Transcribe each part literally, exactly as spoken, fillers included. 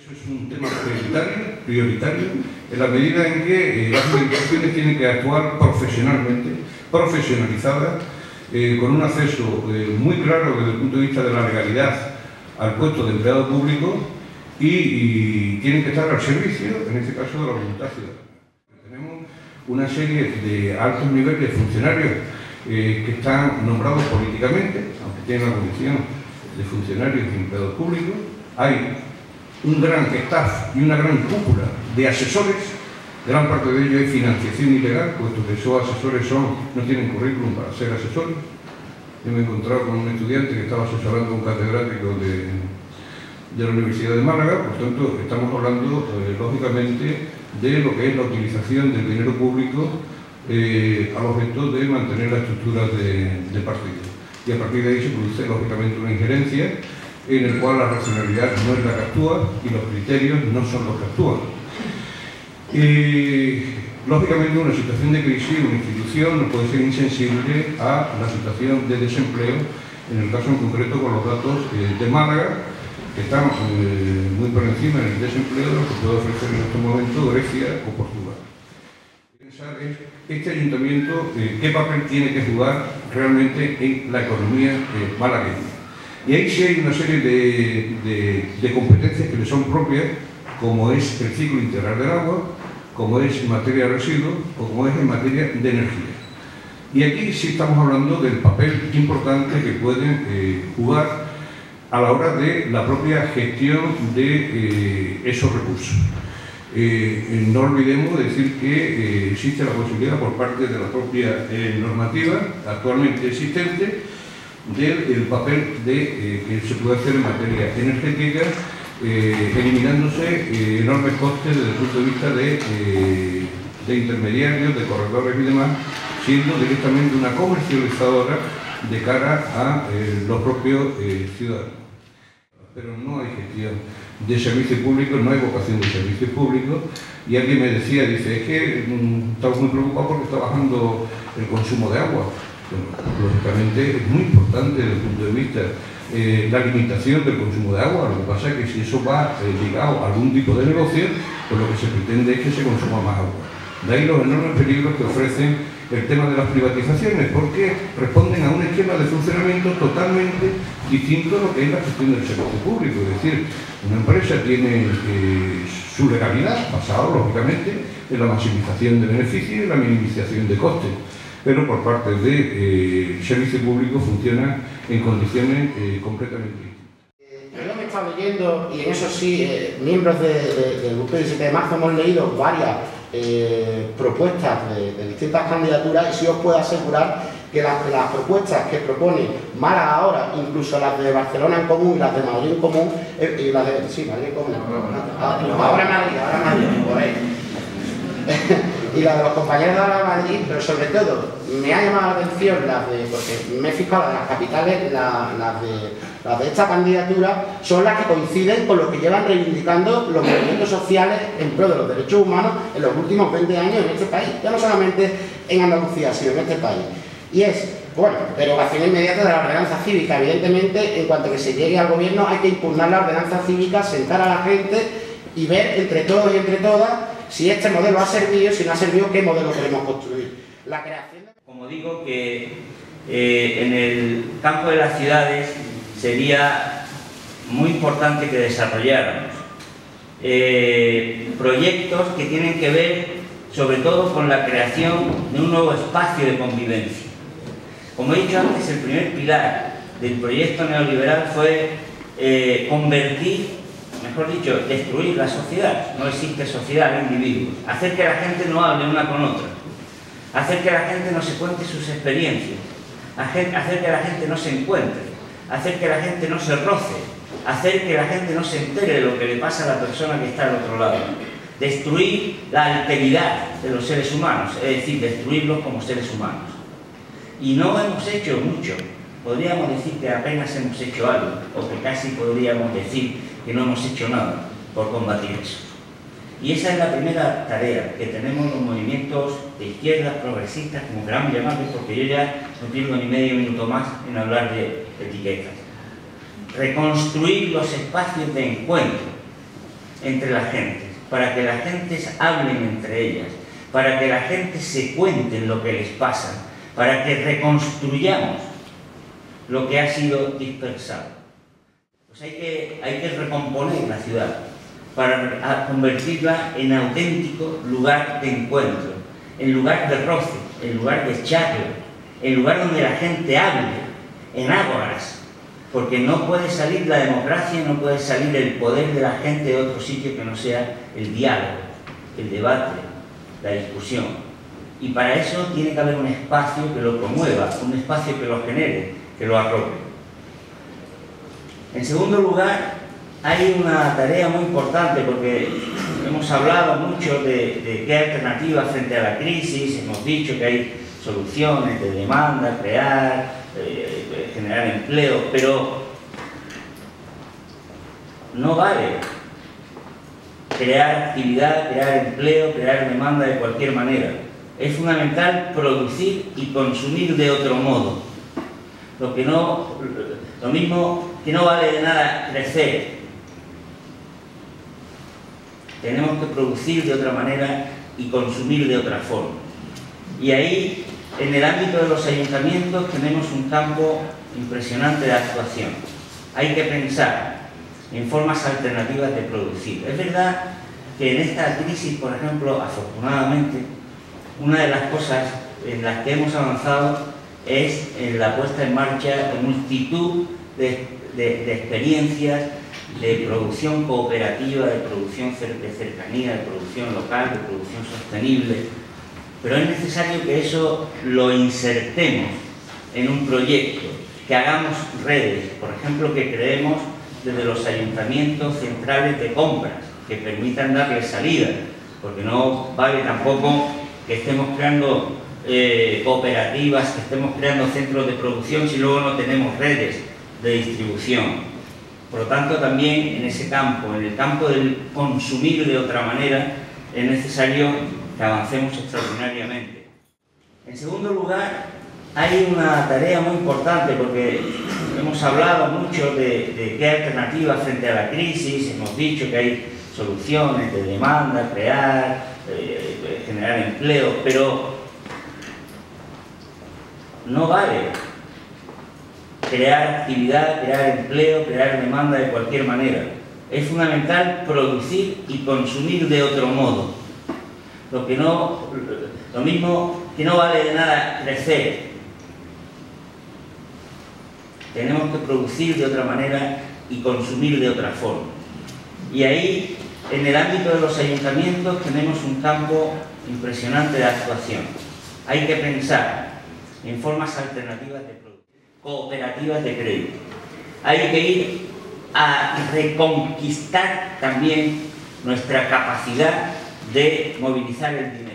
Eso es un tema prioritario, prioritario en la medida en que eh, las administraciones tienen que actuar profesionalmente, profesionalizadas, eh, con un acceso eh, muy claro desde el punto de vista de la legalidad al puesto de empleado público y, y tienen que estar al servicio, en este caso, de la voluntad ciudadana. Tenemos una serie de altos niveles de funcionarios eh, que están nombrados políticamente, aunque tienen la condición de funcionarios y empleados públicos. Hay un gran staff y una gran cúpula de asesores, gran parte de ello es financiación ilegal, puesto que esos asesores son, no tienen currículum para ser asesores. Yo me he encontrado con un estudiante que estaba asesorando a un catedrático de, de la Universidad de Málaga. Por tanto, estamos hablando, eh, lógicamente, de lo que es la utilización del dinero público eh, al objeto de mantener la estructura de, de partido. Y a partir de ahí se produce, lógicamente, una injerencia en el cual la racionalidad no es la que actúa y los criterios no son los que actúan. Y, lógicamente, una situación de crisis, una institución no puede ser insensible a la situación de desempleo, en el caso en concreto con los datos eh, de Málaga, que están eh, muy por encima en el desempleo de lo que puede ofrecer en este momento Grecia o Portugal. Pensar es este ayuntamiento, eh, qué papel tiene que jugar realmente en la economía eh, malagueña. Y ahí sí hay una serie de, de, de competencias que le son propias, como es el ciclo integral del agua, como es en materia de residuos o como es en materia de energía. Y aquí sí estamos hablando del papel importante que pueden eh, jugar a la hora de la propia gestión de eh, esos recursos. Eh, no olvidemos decir que eh, existe la posibilidad por parte de la propia eh, normativa actualmente existente del el papel de, eh, que se puede hacer en materia energética, eh, eliminándose eh, enormes costes desde el punto de vista de, eh, de intermediarios, de corredores y demás, siendo directamente una comercializadora de cara a eh, los propios eh, ciudadanos. Pero no hay gestión de servicios públicos, no hay vocación de servicios públicos. Y alguien me decía, dice, es que mmm, estamos muy preocupados porque está bajando el consumo de agua. Bueno, lógicamente es muy importante desde el punto de vista eh, la limitación del consumo de agua. Lo que pasa es que si eso va eh, ligado a algún tipo de negocio, pues lo que se pretende es que se consuma más agua. De ahí los enormes peligros que ofrecen el tema de las privatizaciones, porque responden a un esquema de funcionamiento totalmente distinto a lo que es la gestión del servicio público. Es decir, una empresa tiene eh, su legalidad, basada lógicamente en la maximización de beneficios y la minimización de costes, pero por parte del eh, servicio público funciona en condiciones eh, completamente distintas. Yo me he estado leyendo, y en eso sí, eh, miembros de, de, del grupo del diecisiete de marzo hemos leído varias eh, propuestas de, de distintas candidaturas, y sí os puedo asegurar que las, las propuestas que propone Málaga ahora, incluso las de Barcelona en común y las de Madrid en común, eh, y las de, sí, Madrid en común, ahora Madrid, ahora Madrid, por ahí. Y la de los compañeros de ahora Madrid, pero sobre todo me ha llamado la atención las de, porque me he fijado en las capitales, la, las, de, las de esta candidatura son las que coinciden con lo que llevan reivindicando los movimientos sociales en pro de los derechos humanos en los últimos veinte años en este país, ya no solamente en Andalucía, sino en este país. Y es, bueno, derogación inmediata de la ordenanza cívica. Evidentemente, en cuanto que se llegue al gobierno, hay que impugnar la ordenanza cívica, sentar a la gente y ver entre todos y entre todas si este modelo ha servido, si no ha servido, qué modelo queremos construir. La creación de... Como digo, que eh, en el campo de las ciudades sería muy importante que desarrolláramos eh, proyectos que tienen que ver sobre todo con la creación de un nuevo espacio de convivencia. Como he dicho antes, el primer pilar del proyecto neoliberal fue eh, convertir, mejor dicho, destruir la sociedad. No existe sociedad en individuos. Hacer que la gente no hable una con otra. Hacer que la gente no se cuente sus experiencias. Hacer que la gente no se encuentre. Hacer que la gente no se roce. Hacer que la gente no se entere de lo que le pasa a la persona que está al otro lado. Destruir la alteridad de los seres humanos, es decir, destruirlos como seres humanos. Y no hemos hecho mucho. Podríamos decir que apenas hemos hecho algo, o que casi podríamos decir que no hemos hecho nada por combatir eso. Y esa es la primera tarea que tenemos los movimientos de izquierdas, progresistas, como queramos llamarlos, porque yo ya no pierdo ni medio minuto más en hablar de etiquetas. Reconstruir los espacios de encuentro, entre las gentes, para que las gentes hablen entre ellas, para que la gente se cuenten lo que les pasa, para que reconstruyamos lo que ha sido dispersado. Pues hay que, hay que recomponer la ciudad para convertirla en auténtico lugar de encuentro, en lugar de roce, en lugar de charla, en lugar donde la gente hable, en ágoras, porque no puede salir la democracia, no puede salir el poder de la gente de otro sitio que no sea el diálogo, el debate, la discusión. Y para eso tiene que haber un espacio que lo promueva, un espacio que lo genere, que lo arrope. En segundo lugar, hay una tarea muy importante, porque hemos hablado mucho de, de qué alternativas frente a la crisis, hemos dicho que hay soluciones de demanda, crear, eh, generar empleo, pero no vale crear actividad, crear empleo, crear demanda de cualquier manera. Es fundamental producir y consumir de otro modo. Lo que no, lo mismo que no vale de nada crecer. Tenemos que producir de otra manera y consumir de otra forma. Y ahí, en el ámbito de los ayuntamientos, tenemos un campo impresionante de actuación. Hay que pensar en formas alternativas de producir. Es verdad que en esta crisis, por ejemplo, afortunadamente, una de las cosas en las que hemos avanzado es en la puesta en marcha de multitud de, de, de experiencias de producción cooperativa, de producción de cercanía, de producción local, de producción sostenible. Pero es necesario que eso lo insertemos en un proyecto, que hagamos redes, por ejemplo, que creemos desde los ayuntamientos centrales de compras, que permitan darle salida, porque no vale tampoco que estemos creando eh, cooperativas, que estemos creando centros de producción si luego no tenemos redes de distribución. Por lo tanto, también en ese campo, en el campo del consumir de otra manera, es necesario que avancemos extraordinariamente. En segundo lugar, hay una tarea muy importante, porque hemos hablado mucho de, de qué alternativas frente a la crisis, hemos dicho que hay soluciones de demanda, crear, eh, generar empleo, pero no vale crear actividad, crear empleo, crear demanda de cualquier manera. Es fundamental producir y consumir de otro modo. Lo que no, lo mismo que no vale de nada crecer. Tenemos que producir de otra manera y consumir de otra forma. Y ahí, en el ámbito de los ayuntamientos, tenemos un campo impresionante de actuación. Hay que pensar en formas alternativas de producción, cooperativas de crédito. Hay que ir a reconquistar también nuestra capacidad de movilizar el dinero.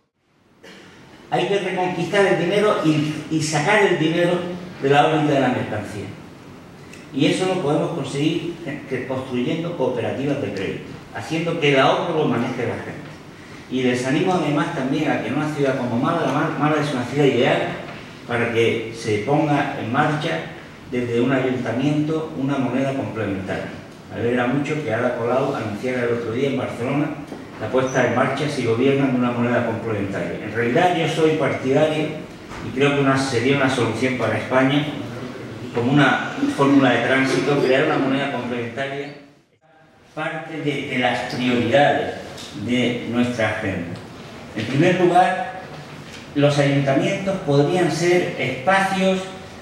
Hay que reconquistar el dinero y, y sacar el dinero de la órbita de la mercancía. Y eso lo podemos conseguir construyendo cooperativas de crédito, haciendo que el ahorro lo maneje la gente. Y les animo además también a que en una ciudad como Málaga, Málaga es una ciudad ideal para que se ponga en marcha desde un ayuntamiento una moneda complementaria. Me alegra mucho que Ada Colau anunciara el otro día en Barcelona la puesta en marcha, si gobiernan, de una moneda complementaria. En realidad yo soy partidario y creo que una, sería una solución para España, como una fórmula de tránsito, crear una moneda complementaria, parte de, de las prioridades de nuestra agenda. En primer lugar, los ayuntamientos podrían ser espacios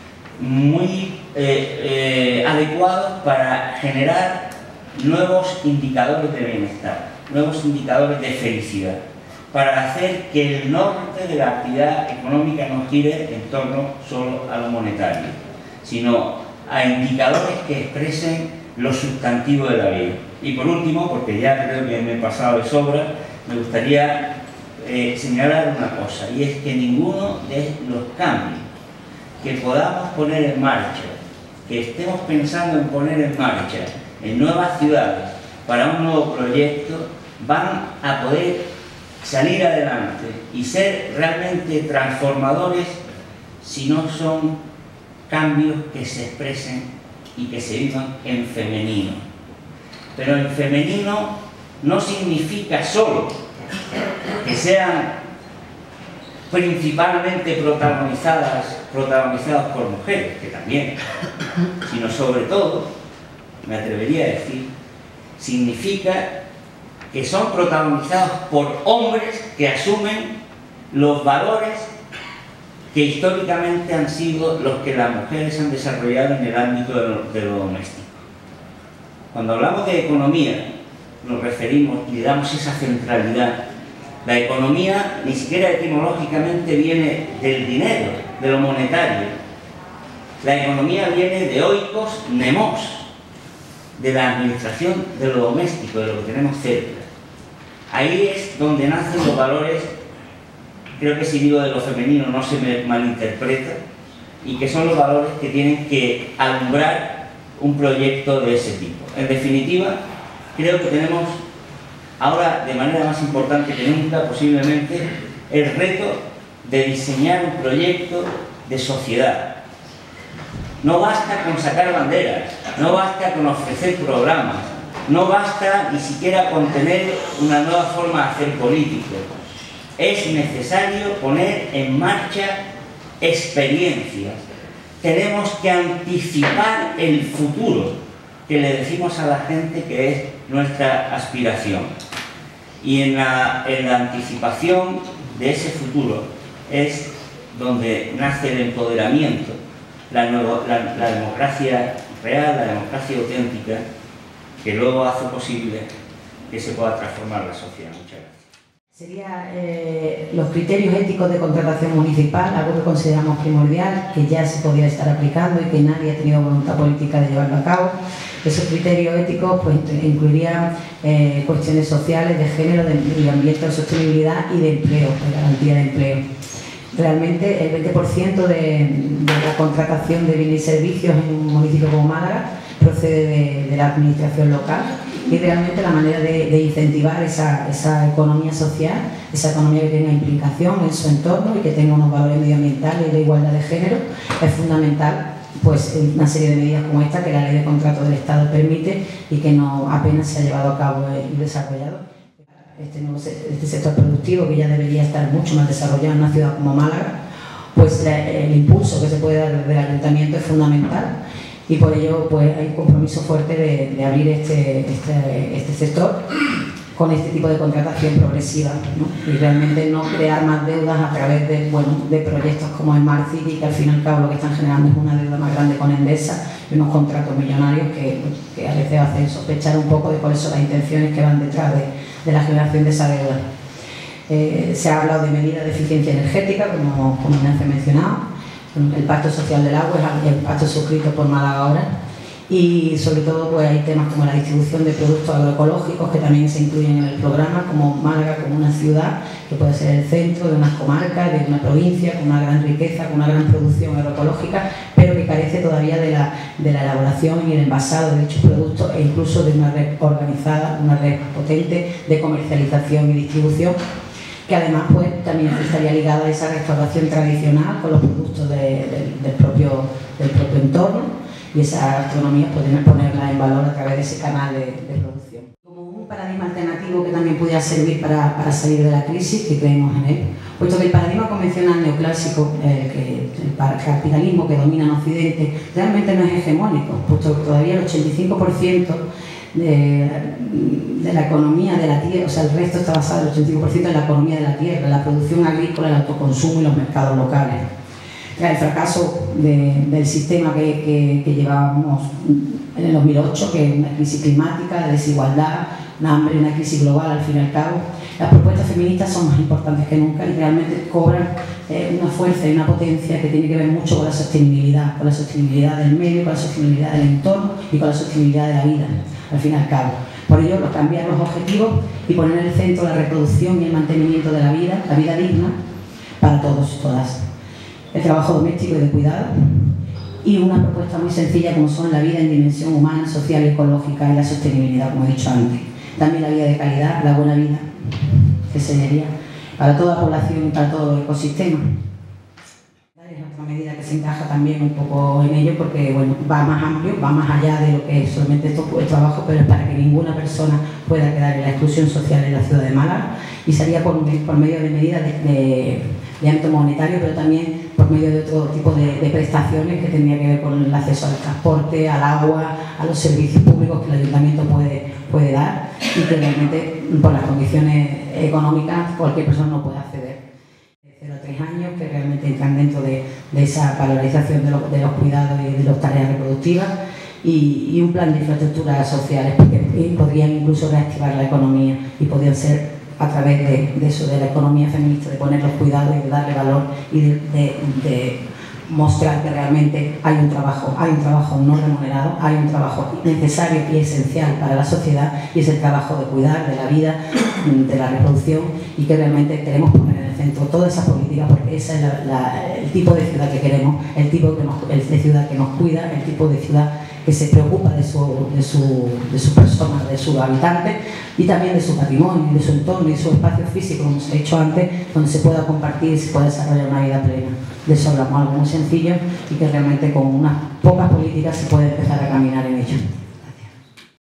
muy eh, eh, adecuados para generar nuevos indicadores de bienestar, nuevos indicadores de felicidad, para hacer que el norte de la actividad económica no gire en torno solo a lo monetario, sino a indicadores que expresen lo sustantivo de la vida. Y por último, porque ya creo que me he pasado de sobra, me gustaría eh, señalar una cosa, y es que ninguno de los cambios que podamos poner en marcha, que estemos pensando en poner en marcha en nuevas ciudades para un nuevo proyecto, van a poder salir adelante y ser realmente transformadores si no son cambios que se expresen y que se vivan en femenino. Pero en femenino no significa solo que sean principalmente protagonizadas, protagonizadas por mujeres, que también, sino sobre todo, me atrevería a decir, significa que son protagonizados por hombres que asumen los valores que históricamente han sido los que las mujeres han desarrollado en el ámbito de lo, de lo doméstico. Cuando hablamos de economía, nos referimos y le damos esa centralidad. La economía ni siquiera etimológicamente viene del dinero, de lo monetario. La economía viene de oikos nemos, de la administración de lo doméstico, de lo que tenemos cerca. Ahí es donde nacen los valores, creo que si digo de lo femenino no se me malinterpreta, y que son los valores que tienen que alumbrar un proyecto de ese tipo. En definitiva, creo que tenemos ahora, de manera más importante que nunca, posiblemente, el reto de diseñar un proyecto de sociedad. No basta con sacar banderas, no basta con ofrecer programas, no basta ni siquiera con tener una nueva forma de hacer política. Es necesario poner en marcha experiencias. Tenemos que anticipar el futuro, que le decimos a la gente que es nuestra aspiración. Y en la, en la anticipación de ese futuro es donde nace el empoderamiento, la, nuevo, la, la democracia real, la democracia auténtica, que luego hace posible que se pueda transformar la sociedad. Muchas gracias. Serían eh, los criterios éticos de contratación municipal, algo que consideramos primordial, que ya se podía estar aplicando y que nadie ha tenido voluntad política de llevarlo a cabo. Esos criterios éticos pues, incluirían eh, cuestiones sociales, de género, de medio ambiente, de sostenibilidad y de empleo, de garantía de empleo. Realmente el veinte por ciento de, de la contratación de bienes y servicios en un municipio como Málaga procede de, de la administración local, y realmente la manera de, de incentivar esa, esa economía social, esa economía que tenga implicación en su entorno y que tenga unos valores medioambientales y de igualdad de género, es fundamental pues una serie de medidas como esta que la Ley de Contratos del Estado permite y que no apenas se ha llevado a cabo y desarrollado. Este, nuevo, este sector productivo, que ya debería estar mucho más desarrollado en una ciudad como Málaga, pues el impulso que se puede dar desde el Ayuntamiento es fundamental. Y por ello pues, hay un compromiso fuerte de, de abrir este, este, este sector con este tipo de contratación progresiva, ¿no? Y realmente no crear más deudas a través de, bueno, de proyectos como Smart City, que al fin y al cabo lo que están generando es una deuda más grande con Endesa y unos contratos millonarios que, que a veces hacen sospechar un poco de cuáles son las intenciones que van detrás de, de la generación de esa deuda. Eh, se ha hablado de medidas de eficiencia energética, como, como Ignacio ha mencionado. El Pacto Social del Agua es el pacto suscrito por Málaga ahora, y sobre todo pues, hay temas como la distribución de productos agroecológicos que también se incluyen en el programa, como Málaga como una ciudad que puede ser el centro de unas comarcas, de una provincia con una gran riqueza, con una gran producción agroecológica, pero que carece todavía de la, de la elaboración y el envasado de dichos productos e incluso de una red organizada, una red potente de comercialización y distribución, que además pues, también estaría ligada a esa restauración tradicional con los productos de, de, del, propio, del propio entorno, y esa gastronomía podrían ponerla en valor a través de ese canal de, de producción. Como un paradigma alternativo que también pudiera servir para, para salir de la crisis, que creemos en él, puesto que el paradigma convencional neoclásico, eh, que, el capitalismo que domina en Occidente, realmente no es hegemónico, puesto que todavía el ochenta y cinco por ciento De, de la economía de la tierra, o sea, el resto está basado, el ochenta y cinco por ciento en la economía de la tierra, en la producción agrícola, el autoconsumo y los mercados locales. El fracaso de, del sistema que, que, que llevábamos en el dos mil ocho, que es una crisis climática, de desigualdad, una hambre, una crisis global al fin y al cabo. Las propuestas feministas son más importantes que nunca y realmente cobran eh, una fuerza y una potencia que tiene que ver mucho con la sostenibilidad, con la sostenibilidad del medio, con la sostenibilidad del entorno y con la sostenibilidad de la vida, al fin y al cabo. Por ello, cambiar los objetivos y poner en el centro la reproducción y el mantenimiento de la vida, la vida digna para todos y todas. El trabajo doméstico y de cuidado, y una propuesta muy sencilla como son la vida en dimensión humana, social y ecológica y la sostenibilidad, como he dicho antes. También la vida de calidad, la buena vida, que sería para toda la población y para todo el ecosistema. otra medida que se encaja también un poco en ello, porque bueno, va más amplio, va más allá de lo que es solamente esto, el trabajo, pero es para que ninguna persona pueda quedar en la exclusión social en la ciudad de Málaga, y sería por, por medio de medidas de, de, de ámbito monetario, pero también por medio de otro tipo de, de prestaciones que tendría que ver con el acceso al transporte, al agua, a los servicios públicos que el ayuntamiento puede, puede dar, y que realmente por las condiciones económicas cualquier persona no puede acceder. cero a tres años, que realmente entran dentro de, de esa valorización de, lo, de los cuidados y de las tareas reproductivas, y, y un plan de infraestructuras sociales, porque podrían incluso reactivar la economía y podrían ser a través de, de eso, de la economía feminista, de poner los cuidados y de darle valor y de, de, de mostrar que realmente hay un trabajo, hay un trabajo no remunerado, hay un trabajo necesario y esencial para la sociedad, y es el trabajo de cuidar de la vida, de la reproducción, y que realmente queremos poner en el centro toda esa política, porque ese es la, la, el tipo de ciudad que queremos, el tipo que nos, el de ciudad que nos cuida, el tipo de ciudad que se preocupa de su, de su, de su persona, de sus habitantes, y también de su patrimonio, de su entorno y de su espacio físico, como os he dicho antes, donde se pueda compartir y se pueda desarrollar una vida plena. De eso hablamos, algo muy sencillo, y que realmente con unas pocas políticas se puede empezar a caminar en ello.